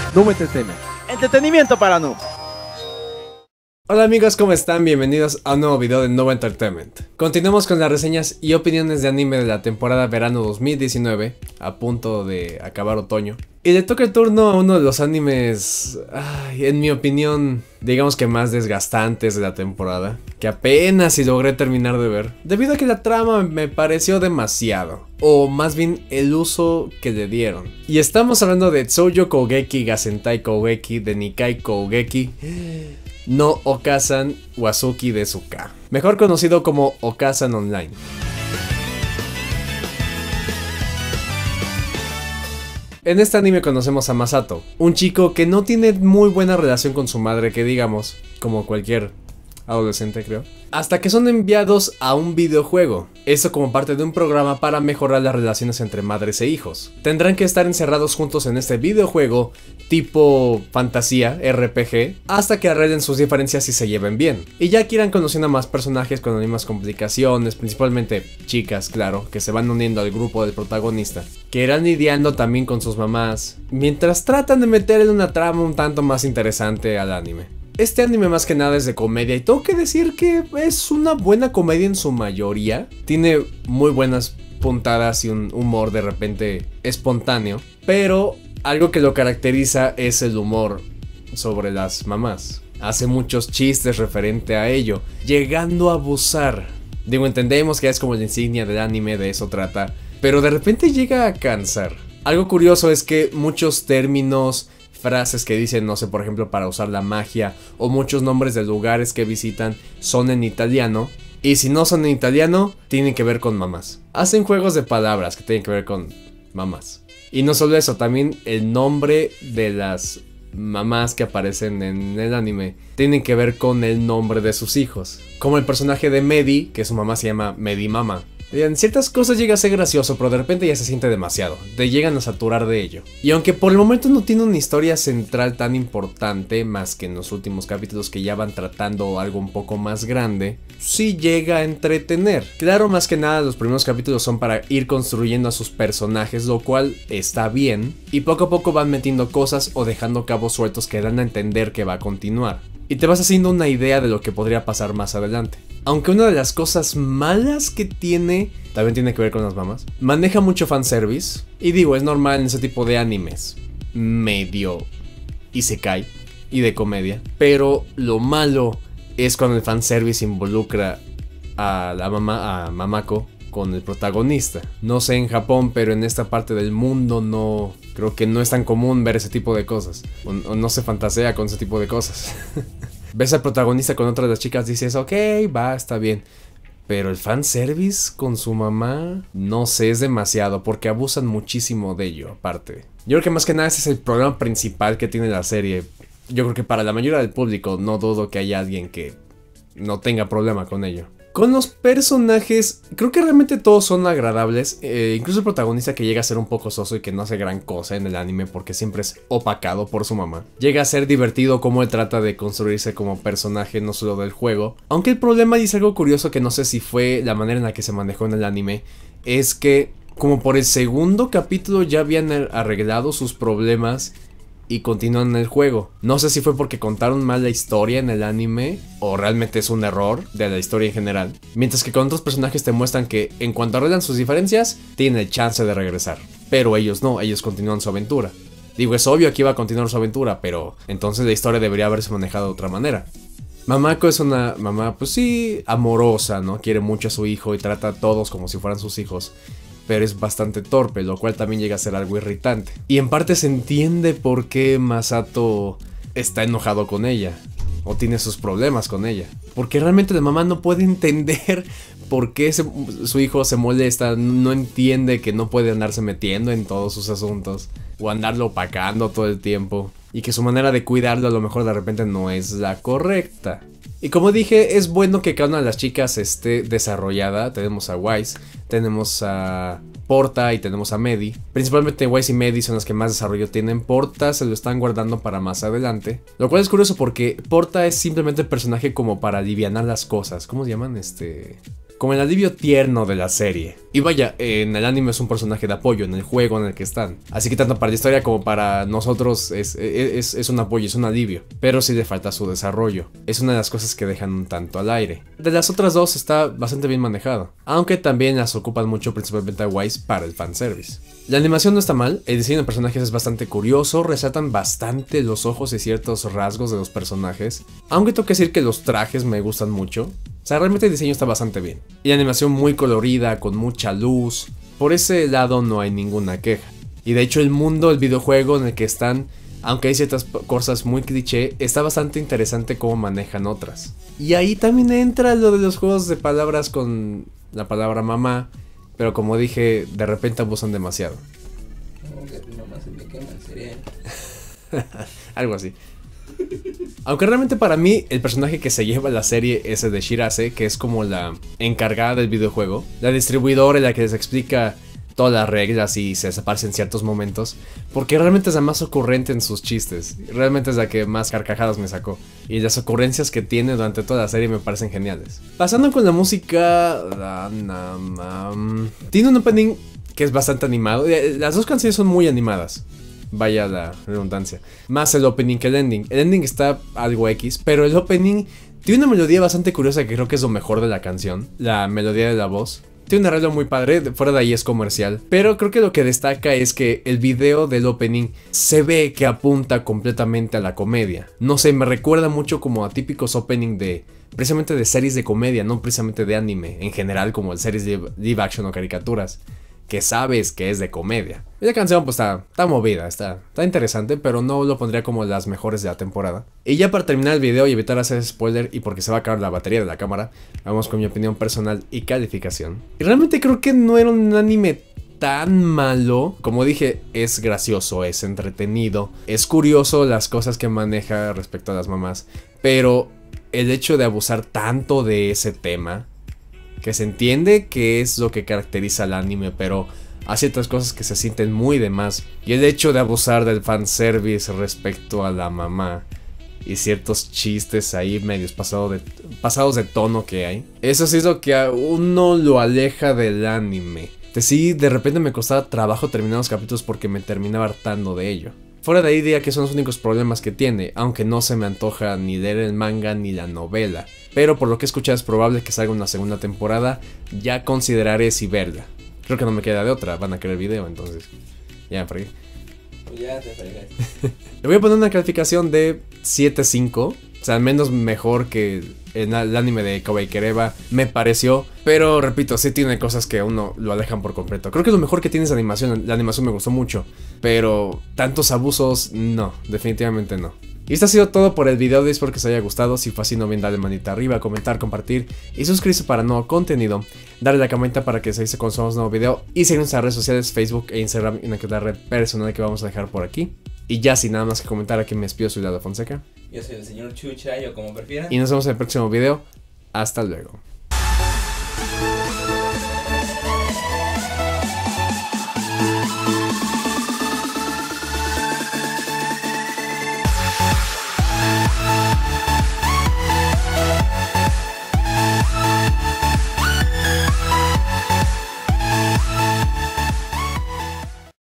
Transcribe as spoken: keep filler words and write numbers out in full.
Noob Entertainment. Entretenimiento para noobs. Hola amigos, ¿cómo están? Bienvenidos a un nuevo video de Noob Entertainment. Continuamos con las reseñas y opiniones de anime de la temporada verano dos mil diecinueve, a punto de acabar otoño. Y le toca el turno a uno de los animes, ay, en mi opinión, digamos que más desgastantes de la temporada, que apenas si logré terminar de ver, debido a que la trama me pareció demasiado, o más bien el uso que le dieron. Y estamos hablando de Tsoujo Kougeki ga Sentai Kougeki de Nikai Kougeki no Okazan Wazuki Desuka, mejor conocido como Okazan Online. En este anime conocemos a Masato, un chico que no tiene muy buena relación con su madre, que digamos, como cualquier adolescente creo, hasta que son enviados a un videojuego, esto como parte de un programa para mejorar las relaciones entre madres e hijos. Tendrán que estar encerrados juntos en este videojuego tipo fantasía, R P G, hasta que arreglen sus diferencias y se lleven bien. Y ya que irán conociendo a más personajes con las mismas complicaciones, principalmente chicas, claro, que se van uniendo al grupo del protagonista, que irán lidiando también con sus mamás, mientras tratan de meterle una trama un tanto más interesante al anime. Este anime más que nada es de comedia y tengo que decir que es una buena comedia en su mayoría. Tiene muy buenas puntadas y un humor de repente espontáneo, pero algo que lo caracteriza es el humor sobre las mamás. Hace muchos chistes referente a ello, llegando a abusar. Digo, entendemos que es como la insignia del anime, de eso trata, pero de repente llega a cansar. Algo curioso es que muchos términos, frases que dicen, no sé, por ejemplo, para usar la magia, o muchos nombres de lugares que visitan son en italiano, y si no son en italiano, tienen que ver con mamás. Hacen juegos de palabras que tienen que ver con mamás. Y no solo eso, también el nombre de las mamás que aparecen en el anime tienen que ver con el nombre de sus hijos. Como el personaje de Medi, que su mamá se llama Medimama. En ciertas cosas llega a ser gracioso, pero de repente ya se siente demasiado, te llegan a saturar de ello. Y aunque por el momento no tiene una historia central tan importante, más que en los últimos capítulos que ya van tratando algo un poco más grande, sí llega a entretener. Claro, más que nada los primeros capítulos son para ir construyendo a sus personajes, lo cual está bien, y poco a poco van metiendo cosas o dejando cabos sueltos que dan a entender que va a continuar. Y te vas haciendo una idea de lo que podría pasar más adelante. Aunque una de las cosas malas que tiene también tiene que ver con las mamás. Maneja mucho fanservice. Y digo, es normal en ese tipo de animes medio isekai y de comedia. Pero lo malo es cuando el fanservice involucra a la mamá, a Mamako, con el protagonista. No sé en Japón, pero en esta parte del mundo no, creo que no es tan común ver ese tipo de cosas. O, o no se fantasea con ese tipo de cosas. Ves al protagonista con otra de las chicas, dices, ok, va, está bien. Pero el fanservice con su mamá, no sé, es demasiado, porque abusan muchísimo de ello, aparte. Yo creo que más que nada ese es el problema principal que tiene la serie. Yo creo que para la mayoría del público no dudo que haya alguien que no tenga problema con ello. Con los personajes, creo que realmente todos son agradables, eh, incluso el protagonista, que llega a ser un poco soso y que no hace gran cosa en el anime porque siempre es opacado por su mamá. Llega a ser divertido como él trata de construirse como personaje no solo del juego, aunque el problema, y es algo curioso que no sé si fue la manera en la que se manejó en el anime, es que como por el segundo capítulo ya habían arreglado sus problemas y continúan en el juego. No sé si fue porque contaron mal la historia en el anime o realmente es un error de la historia en general. Mientras que con otros personajes te muestran que en cuanto arreglan sus diferencias, tienen el chance de regresar. Pero ellos no, ellos continúan su aventura. Digo, es obvio que iba a continuar su aventura, pero entonces la historia debería haberse manejado de otra manera. Mamako es una mamá, pues sí, amorosa, ¿no? Quiere mucho a su hijo y trata a todos como si fueran sus hijos, pero es bastante torpe, lo cual también llega a ser algo irritante. Y en parte se entiende por qué Masato está enojado con ella, o tiene sus problemas con ella. Porque realmente la mamá no puede entender por qué se, su hijo se molesta, no entiende que no puede andarse metiendo en todos sus asuntos, o andarlo opacando todo el tiempo, y que su manera de cuidarlo a lo mejor de repente no es la correcta. Y como dije, es bueno que cada una de las chicas esté desarrollada. Tenemos a Wise, tenemos a Porta y tenemos a Medi. Principalmente Wise y Medi son las que más desarrollo tienen. Porta se lo están guardando para más adelante, lo cual es curioso porque Porta es simplemente el personaje como para alivianar las cosas. ¿Cómo se llaman? Este... como el alivio tierno de la serie. Y vaya, en el anime es un personaje de apoyo en el juego en el que están. Así que tanto para la historia como para nosotros es, es, es un apoyo, es un alivio. Pero sí le falta su desarrollo. Es una de las cosas que dejan un tanto al aire. De las otras dos está bastante bien manejado, aunque también las ocupan mucho principalmente a Wise para el fanservice. La animación no está mal, el diseño de personajes es bastante curioso, resaltan bastante los ojos y ciertos rasgos de los personajes. Aunque tengo que decir que los trajes me gustan mucho. O sea, realmente el diseño está bastante bien. Y la animación muy colorida, con mucha luz. Por ese lado no hay ninguna queja. Y de hecho el mundo del videojuego en el que están, aunque hay ciertas cosas muy cliché, está bastante interesante cómo manejan otras. Y ahí también entra lo de los juegos de palabras con la palabra mamá. Pero como dije, de repente abusan demasiado. Como que tu mamá se me quema el cereal. Algo así. Aunque realmente para mí el personaje que se lleva la serie es el de Shirase, que es como la encargada del videojuego, la distribuidora, la que les explica todas las reglas y se desaparece en ciertos momentos, porque realmente es la más ocurrente en sus chistes, realmente es la que más carcajadas me sacó, y las ocurrencias que tiene durante toda la serie me parecen geniales. Pasando con la música, tiene un opening que es bastante animado, las dos canciones son muy animadas. Vaya la redundancia. Más el opening que el ending. El ending está algo X, pero el opening tiene una melodía bastante curiosa que creo que es lo mejor de la canción. La melodía de la voz. Tiene un arreglo muy padre, fuera de ahí es comercial. Pero creo que lo que destaca es que el video del opening se ve que apunta completamente a la comedia. No sé, me recuerda mucho como a típicos opening de... precisamente de series de comedia, no precisamente de anime. En general, como de series de live action o caricaturas, que sabes que es de comedia. Y la canción pues está, está movida, está, está interesante, pero no lo pondría como las mejores de la temporada. Y ya para terminar el video y evitar hacer spoiler y porque se va a acabar la batería de la cámara, vamos con mi opinión personal y calificación. Y realmente creo que no era un anime tan malo. Como dije, es gracioso, es entretenido, es curioso las cosas que maneja respecto a las mamás, pero el hecho de abusar tanto de ese tema, que se entiende que es lo que caracteriza al anime, pero hay ciertas cosas que se sienten muy de más. Y el hecho de abusar del fanservice respecto a la mamá y ciertos chistes ahí medios pasado de, pasados de tono que hay, eso sí es lo que a uno lo aleja del anime. De sí, de repente me costaba trabajo terminar los capítulos porque me terminaba hartando de ello. Fuera de ahí diría que son los únicos problemas que tiene, aunque no se me antoja ni leer el manga ni la novela. Pero por lo que he escuchado es probable que salga una segunda temporada, ya consideraré si verla. Creo que no me queda de otra, van a querer el video, entonces ya me fregué. Pues ya te fregaste. Le voy a poner una calificación de siete punto cinco, o sea, al menos mejor que el, el anime de Kawaii Kereba me pareció. Pero repito, sí tiene cosas que a uno lo alejan por completo. Creo que lo mejor que tiene es la animación, la animación me gustó mucho, pero tantos abusos, no, definitivamente no. Y esto ha sido todo por el video, espero que os haya gustado. Si fue así, no olviden darle manita arriba, comentar, compartir y suscribirse para nuevo contenido. Darle la campanita para que se avise cuando subamos un nuevo video. Y seguirnos en las redes sociales, Facebook e Instagram, y una que otra red personal que vamos a dejar por aquí. Y ya sin nada más que comentar, aquí me despido, soy Lado Fonseca. Yo soy el señor Chucha, yo como prefieran. Y nos vemos en el próximo video. Hasta luego.